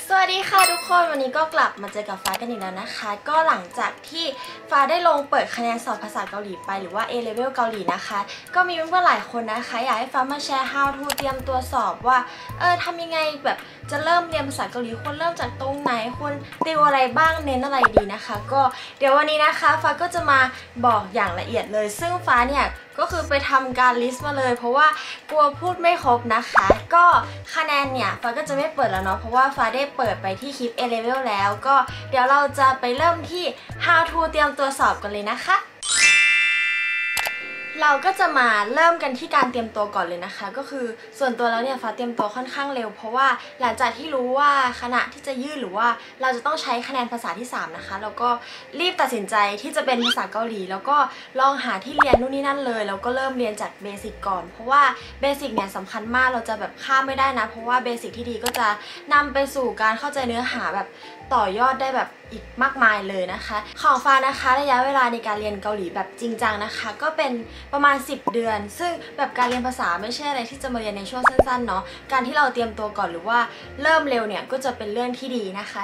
สวัสดีค่ะทุกคนวันนี้ก็กลับมาเจอกับฟ้ากันอีกแล้วนะคะก็หลังจากที่ฟ้าได้ลงเปิดคะแนนสอบภาษาเกาหลีไปหรือว่า A Level เกาหลีนะคะก็มีเพื่อนๆหลายคนนะคะอยากให้ฟ้ามาแชร์ how to เตรียมตัวสอบว่าทำยังไงแบบจะเริ่มเรียนภาษาเกาหลีควรเริ่มจากตรงไหนควรติวอะไรบ้างเน้นอะไรดีนะคะก็เดี๋ยววันนี้นะคะฟ้าก็จะมาบอกอย่างละเอียดเลยซึ่งฟ้าเนี่ยก็คือไปทำการลิสต์มาเลยเพราะว่ากลัวพูดไม่ครบนะคะก็คะแนนเนี่ยฟ้าก็จะไม่เปิดแล้วเนาะเพราะว่าฟ้าได้เปิดไปที่คลิป A Level แล้วก็เดี๋ยวเราจะไปเริ่มที่ how to เตรียมตัวสอบกันเลยนะคะเราก็จะมาเริ่มกันที่การเตรียมตัวก่อนเลยนะคะก็คือส่วนตัวแล้วเนี่ยฟ้าเตรียมตัวค่อนข้างเร็วเพราะว่าหลังจากที่รู้ว่าคณะที่จะยื่นหรือว่าเราจะต้องใช้คะแนนภาษาที่3นะคะแล้วก็รีบตัดสินใจที่จะเป็นภาษาเกาหลีแล้วก็ลองหาที่เรียนนู่นนี่นั่นเลยแล้วก็เริ่มเรียนจากเบสิกก่อนเพราะว่าเบสิกเนี่ยสำคัญมากเราจะแบบข้ามไม่ได้นะเพราะว่าเบสิกที่ดีก็จะนำไปสู่การเข้าใจเนื้อหาแบบต่อยอดได้แบบอีกมากมายเลยนะคะของฟ้านะคะระยะเวลาในการเรียนเกาหลีแบบจริงจังนะคะก็เป็นประมาณ10 เดือนซึ่งแบบการเรียนภาษาไม่ใช่อะไรที่จะมาเรียนในช่วงสั้นๆเนาะการที่เราเตรียมตัวก่อนหรือว่าเริ่มเร็วเนี่ยก็จะเป็นเรื่องที่ดีนะคะ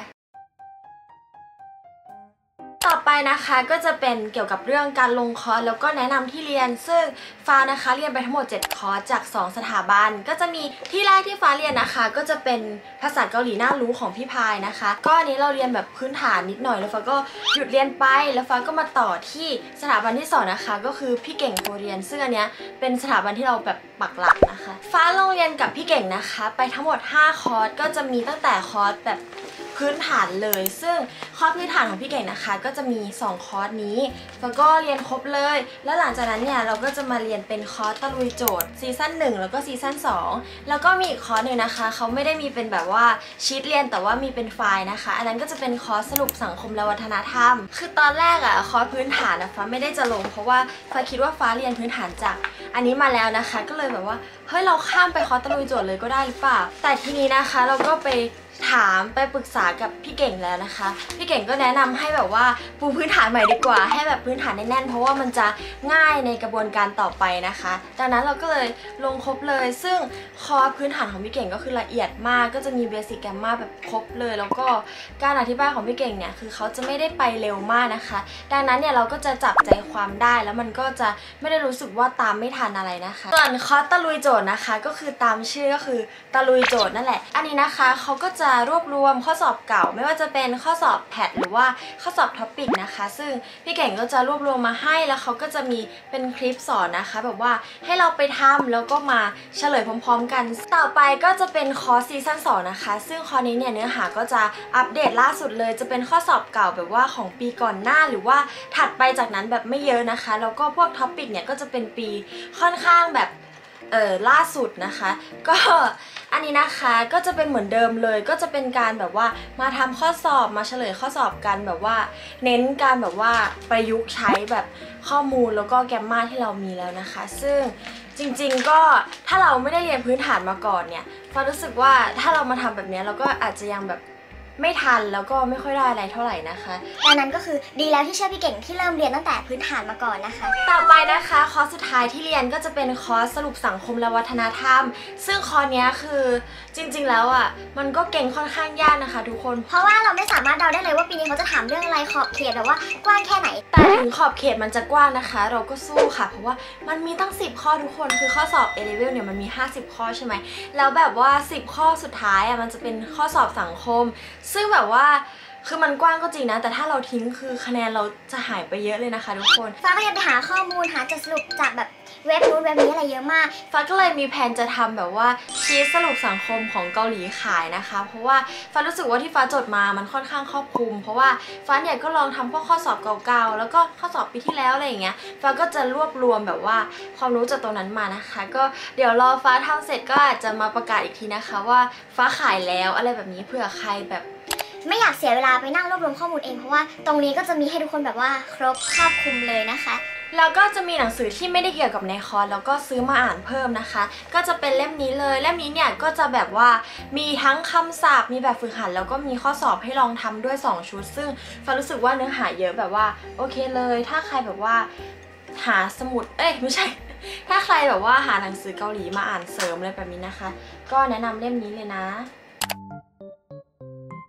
ต่อไปนะคะก็จะเป็นเกี่ยวกับเรื่องการลงคอร์สแล้วก็แนะนำที่เรียนซึ่งฟ้านะคะเรียนไปทั้งหมด7คอร์สจาก2สถาบันก็จะมีที่แรกที่ฟ้าเรียนนะคะก็จะเป็นภาษาเกาหลีน่ารู้ของพี่พายนะคะก็อันนี้เราเรียนแบบพื้นฐานนิดหน่อยแล้วฟ้าก็หยุดเรียนไปแล้วฟ้าก็มาต่อที่สถาบันที่2นะคะก็คือพี่เก่งโคเรียนซึ่งอันเนี้ยเป็นสถาบันที่เราแบบปักหลักนะคะฟ้าลงเรียนกับพี่เก่งนะคะไปทั้งหมด5คอร์สก็จะมีตั้งแต่คอร์สแบบพื้นฐานเลยซึ่งคอร์สพื้นฐานของพี่เก่งนะคะก็จะมี2คอร์สนี้แล้วก็เรียนครบเลยแล้วหลังจากนั้นเนี่ยเราก็จะมาเรียนเป็นคอร์สตะลุยโจทย์ซีซั่น1แล้วก็ซีซั่น2แล้วก็มีอีกคอร์สหนึ่งนะคะเขาไม่ได้มีเป็นแบบว่าชีทเรียนแต่ว่ามีเป็นไฟล์นะคะอันนั้นก็จะเป็นคอร์สสรุปสังคมและวัฒนธรรมคือตอนแรกอะคอร์สพื้นฐานฟ้าไม่ได้จะลงเพราะว่าฟ้าคิดว่าฟ้าเรียนพื้นฐานจากอันนี้มาแล้วนะคะก็เลยแบบว่าเฮ้ยเราข้ามไปคอร์สตะลุยโจทย์เลยก็ได้หรือเปล่าแต่ทีนี้นะคะเราก็ไปถามไปปรึกษากับพี่เก่งแล้วนะคะพี่เก่งก็แนะนำให้แบบว่าปูพื้นฐานใหม่ดีกว่าให้แบบพื้นฐานแน่นๆเพราะว่ามันจะง่ายในกระบวนการต่อไปนะคะดังนั้นเราก็เลยลงครบเลยซึ่งคอร์สพื้นฐานของพี่เก่งก็คือละเอียดมากก็จะมีเบสิกแกรมมาแบบครบเลยแล้วก็การอธิบายของพี่เก่งเนี่ยคือเขาจะไม่ได้ไปเร็วมากนะคะดังนั้นเนี่ยเราก็จะจับใจความได้แล้วมันก็จะไม่ได้รู้สึกว่าตามไม่ทันอะไรนะคะส่วนคอร์สตะลุยโจทย์นะคะก็คือตามชื่อก็คือตะลุยโจทย์นั่นแหละอันนี้นะคะเขาก็จะรวบรวมข้อสอบเก่าไม่ว่าจะเป็นข้อสอบแพทหรือว่าข้อสอบท็อปิกนะคะซึ่งพี่เก่งก็จะรวบรวมมาให้แล้วเขาก็จะมีเป็นคลิปสอนนะคะแบบว่าให้เราไปทำแล้วก็มาเฉลยพร้อมๆกันต่อไปก็จะเป็นคอร์สซีซั่น2นะคะซึ่งคอร์สนี้เนี่ยเนื้อหาก็จะอัปเดตล่าสุดเลยจะเป็นข้อสอบเก่าแบบว่าของปีก่อนหน้าหรือว่าถัดไปจากนั้นแบบไม่เยอะนะคะแล้วก็พวกท็อปิกเนี่ยก็จะเป็นปีค่อนข้างแบบล่าสุดนะคะก็อันนี้นะคะก็จะเป็นเหมือนเดิมเลยก็จะเป็นการแบบว่ามาทำข้อสอบมาเฉลยข้อสอบกันแบบว่าเน้นการแบบว่าประยุกต์ใช้แบบข้อมูลแล้วก็แกรมมาที่เรามีแล้วนะคะซึ่งจริงๆก็ถ้าเราไม่ได้เรียนพื้นฐานมาก่อนเนี่ยฟ้ารู้สึกว่าถ้าเรามาทำแบบนี้เราก็อาจจะยังแบบไม่ทันแล้วก็ไม่ค่อยได้อะไรเท่าไหร่นะคะดังนั้นก็คือดีแล้วที่เชื่อพี่เก่งที่เริ่มเรียนตั้งแต่พื้นฐานมาก่อนนะคะต่อไปนะคะคอร์สสุดท้ายที่เรียนก็จะเป็นคอร์สสรุปสังคมและวัฒนธรรมซึ่งคอร์สนี้คือจริงๆแล้วอ่ะมันก็เก่งค่อนข้างยากนะคะทุกคนเพราะว่าเราไม่สามารถเดาได้เลยว่าปีนี้เขาจะถามเรื่องอะไรขอบเขตแบบว่ากว้างแค่ไหนแต่ถึงขอบเขตมันจะกว้างนะคะเราก็สู้ค่ะเพราะว่ามันมีตั้ง10ข้อทุกคนคือข้อสอบ A Level เนี่ยมันมี50ข้อใช่ไหมแล้วแบบว่า10ข้อสุดท้ายอ่ะมันจะเป็นข้อสอบสังคมซึ่งแบบว่าคือมันกว้างก็จริงนะแต่ถ้าเราทิ้งคือคะแนนเราจะหายไปเยอะเลยนะคะทุกคนฟ้าก็ยังไปหาข้อมูลหาจุดสรุปจากแบบเว็บนู้นเว็บนี้อะไรเยอะมากฟ้าก็เลยมีแผนจะทำแบบว่าชีทสรุปสังคมของเกาหลีขายนะคะเพราะว่าฟ้ารู้สึกว่าที่ฟ้าจดมามันค่อนข้างครอบคลุมเพราะว่าฟ้าเนี่ยก็ลองทำพวกข้อสอบเก่าๆแล้วก็ข้อสอบปีที่แล้วอะไรอย่างเงี้ยฟ้าก็จะรวบรวมแบบว่าความรู้จากตรงนั้นมานะคะก็เดี๋ยวรอฟ้าทำเสร็จก็อาจจะมาประกาศอีกทีนะคะว่าฟ้าขายแล้วอะไรแบบนี้เผื่อใครแบบไม่อยากเสียเวลาไปนั่งรวบรวมข้อมูลเองเพราะว่าตรงนี้ก็จะมีให้ทุกคนแบบว่าครบครอบคลุมเลยนะคะแล้วก็จะมีหนังสือที่ไม่ได้เกี่ยวกับในคอร์สแล้วก็ซื้อมาอ่านเพิ่มนะคะก็จะเป็นเล่มนี้เลยเล่มนี้เนี่ยก็จะแบบว่ามีทั้งคำศัพท์มีแบบฝึกหัดแล้วก็มีข้อสอบให้ลองทำด้วย2ชุดซึ่งฟ้ารู้สึกว่าเนื้อหาเยอะแบบว่าโอเคเลยถ้าใครแบบว่าหาสมุดไม่ใช่ถ้าใครแบบว่าหาหนังสือเกาหลีมาอ่านเสริมอะไรแบบนี้นะคะก็แนะนำเล่มนี้เลยนะ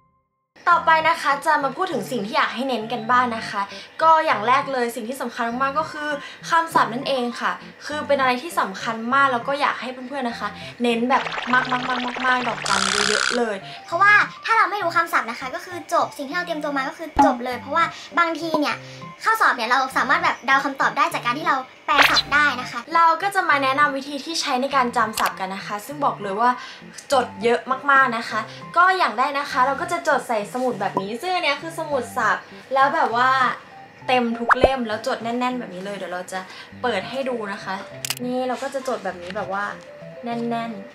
ต่อไปนะคะจะมาพูดถึงสิ่งที่อยากให้เน้นกันบ้างนะคะก็อย่างแรกเลยสิ่งที่สำคัญมากๆก็คือคำศัพท์นั่นเองค่ะคือเป็นอะไรที่สำคัญมากแล้วก็อยากให้เพื่อนๆนะคะเน้นแบบมากๆดอกจันเยอะๆเลยเพราะว่าถ้าเราไม่รู้คำศัพท์นะคะก็คือจบสิ่งที่เราเตรียมตัวมาก็คือจบเลยเพราะว่าบางทีเนี่ยข้อสอบเนี่ยเราสามารถแบบเดาคำตอบได้จากการที่เราแปลศัพท์ได้นะคะเราก็จะมาแนะนำวิธีที่ใช้ในการจำศัพท์กันนะคะซึ่งบอกเลยว่าจดเยอะมากๆนะคะก็อย่างได้นะคะเราก็จะจดใส่สมุดแบบนี้ซึ่งอันนี้คือสมุดศัพท์แล้วแบบว่าเต็มทุกเล่มแล้วจดแน่นๆแบบนี้เลยเดี๋ยวเราจะเปิดให้ดูนะคะนี่เราก็จะจดแบบนี้แบบว่าแน่นๆ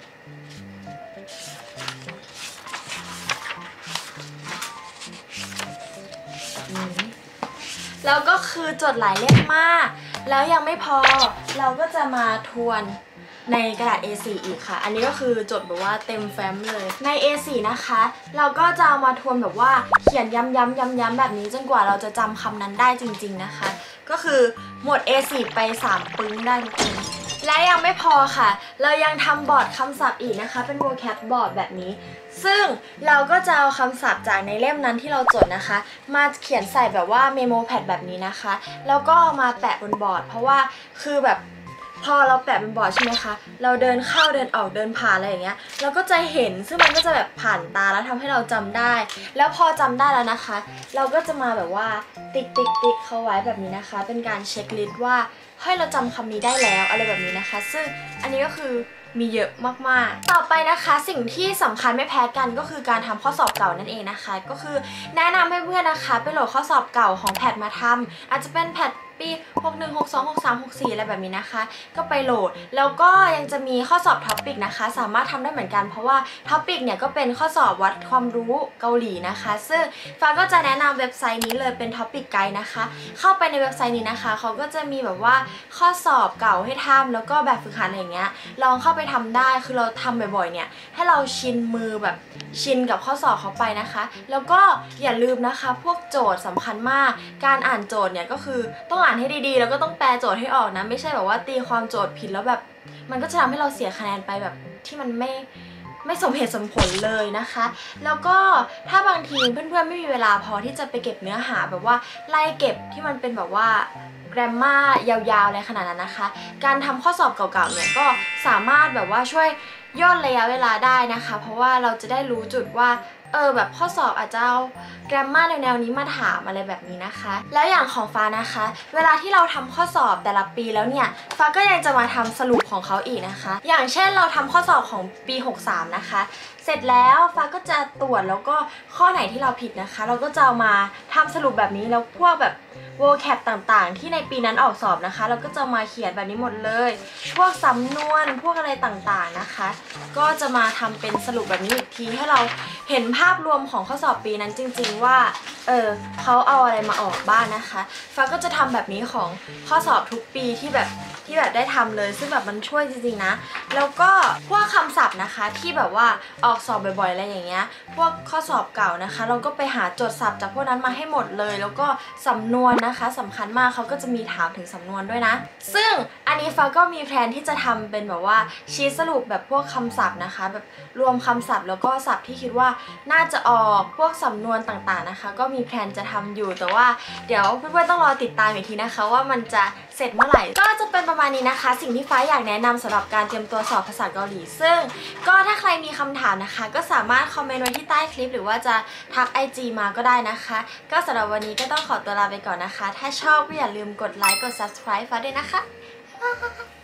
แล้วก็คือจดหลายเล่มมากแล้วยังไม่พอเราก็จะมาทวนในกระดาษ A4 อีกค่ะอันนี้ก็คือจดแบบว่าเต็มแฟ้มเลยใน A4 นะคะเราก็จะเอามาทวนแบบว่าเขียนย้ำๆแบบนี้จนกว่าเราจะจำคำนั้นได้จริงๆนะคะก็คือหมด A4 ไป3ปึ้งได้ทุกคนและยังไม่พอค่ะเรายังทำบอร์ดคำศัพท์อีกนะคะเป็น vocab board แบบนี้ซึ่งเราก็จะเอาคำศัพท์จากในเล่มนั้นที่เราจดนะคะมาเขียนใส่แบบว่าเมโมแพดแบบนี้นะคะแล้วก็มาแปะบนบอร์ดเพราะว่าคือแบบพอเราแปะบนบอร์ดใช่ไหมคะเราเดินเข้าเดินออกเดินผ่านอะไรอย่างเงี้ยเราก็จะเห็นซึ่งมันก็จะแบบผ่านตาแล้วทำให้เราจำได้แล้วพอจำได้แล้วนะคะเราก็จะมาแบบว่าติ๊กเขาไว้แบบนี้นะคะเป็นการเช็คลิสต์ว่าให้เราจำคำนี้ได้แล้วอะไรแบบนี้นะคะซึ่งอันนี้ก็คือมีเยอะมากๆต่อไปนะคะสิ่งที่สำคัญไม่แพ้กันก็คือการทำข้อสอบเก่านั่นเองนะคะก็คือแนะนำให้เพื่อนๆนะคะไปโหลดข้อสอบเก่าของแพทมาทำอาจจะเป็นแพทปี61 62 63 64อะไรแบบนี้นะคะก็ไปโหลดแล้วก็ยังจะมีข้อสอบท็อปิกนะคะสามารถทำได้เหมือนกันเพราะว่าท็อปิกเนี่ยก็เป็นข้อสอบวัดความรู้เกาหลีนะคะซึ่งฟ้าก็จะแนะนำเว็บไซต์นี้เลยเป็นท็อปิกไกด์นะคะเข้าไปในเว็บไซต์นี้นะคะเขาก็จะมีแบบว่าข้อสอบเก่าให้ทำแล้วก็แบบฝึกหัดอะไรอย่างเงี้ยลองเข้าไปทำได้คือเราทำบ่อยๆเนี่ยให้เราชินมือแบบชินกับข้อสอบเขาไปนะคะแล้วก็อย่าลืมนะคะพวกโจทย์สำคัญมากการอ่านโจทย์เนี่ยก็คือต้องอ่านให้ดีๆแล้วก็ต้องแปลโจทย์ให้ออกนะไม่ใช่แบบว่าตีความโจทย์ผิดแล้วแบบมันก็จะทำให้เราเสียคะแนนไปแบบที่มันไม่สมเหตุสมผลเลยนะคะแล้วก็ถ้าบางทีเพื่อนๆไม่มีเวลาพอที่จะไปเก็บเนื้อหาแบบว่าไล่เก็บที่มันเป็นแบบว่าแกรมมายาวๆอะไรขนาดนั้นนะคะการทำข้อสอบเก่าๆเนี่ยก็สามารถแบบว่าช่วยย่นระยะเวลาได้นะคะเพราะว่าเราจะได้รู้จุดว่าแบบข้อสอบอาจจะเอาแกรมมาแนวนี้มาถามอะไรแบบนี้นะคะแล้วอย่างของฟ้านะคะเวลาที่เราทำข้อสอบแต่ละปีแล้วเนี่ยฟ้าก็ยังจะมาทำสรุปของเขาอีกนะคะอย่างเช่นเราทำข้อสอบของปี63นะคะเสร็จแล้วฟ้าก็จะตรวจแล้วก็ข้อไหนที่เราผิดนะคะเราก็จะเอามาทำสรุปแบบนี้แล้วพวกแบบvocab ต่างๆที่ในปีนั้นออกสอบนะคะเราก็จะมาเขียนแบบนี้หมดเลยพวกสำนวนพวกอะไรต่างๆนะคะก็จะมาทำเป็นสรุปแบบนี้อีกทีให้เราเห็นภาพรวมของข้อสอบปีนั้นจริงๆว่าเขาเอาอะไรมาออกบ้างนะคะฟ้าก็จะทำแบบนี้ของข้อสอบทุกปีที่แบบได้ทำเลยซึ่งแบบมันช่วยจริงๆนะแล้วก็พวกคำศัพท์นะคะที่แบบว่าออกสอบบ่อยๆอะไรอย่างเงี้ยพวกข้อสอบเก่านะคะเราก็ไปหาโจทย์ศัพท์จากพวกนั้นมาให้หมดเลยแล้วก็สำนวนนะคะสำคัญมากเขาก็จะมีถามถึงสำนวนด้วยนะซึ่งอันนี้ฟ้าก็มีแพลนที่จะทำเป็นแบบว่าชีทสรุปแบบพวกคำศัพท์นะคะแบบรวมคำศัพท์แล้วก็ศัพท์ที่คิดว่าน่าจะออกพวกสำนวนต่างๆนะคะก็มีแพลนจะทำอยู่แต่ว่าเดี๋ยวเพื่อนๆต้องรอติดตามอีกทีนะคะว่ามันจะเสร็จเมื่อไหร่ก็จะเป็นประมาณนี้นะคะสิ่งที่ฟ้าอยากแนะนำสำหรับการเตรียมตัวสอบภาษาเกาหลีซึ่งก็ถ้าใครมีคำถามนะคะก็สามารถคอมเมนต์ไว้ที่ใต้คลิปหรือว่าจะทัก IG มาก็ได้นะคะก็สำหรับวันนี้ก็ต้องขอตัวลาไปก่อนนะคะถ้าชอบก็อย่าลืมกดไลค์กด Subscribe ฟ้าด้วยนะคะ